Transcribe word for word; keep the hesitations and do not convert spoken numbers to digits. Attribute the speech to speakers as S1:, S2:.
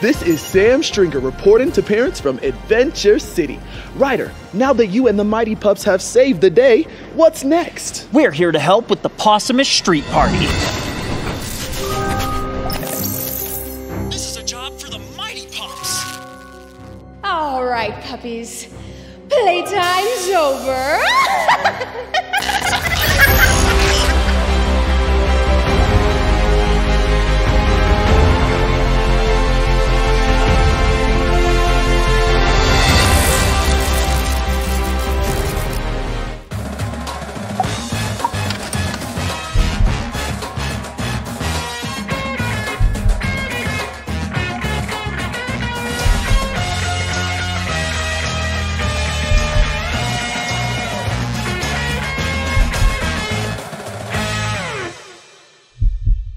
S1: this is Sam Stringer reporting to parents from Adventure City. Ryder, now that you and the Mighty Pups have saved the day, what's next?
S2: We're here to help with the paw-some-est street party. This is a job for the Mighty Pups.
S3: All right, puppies. Playtime's over.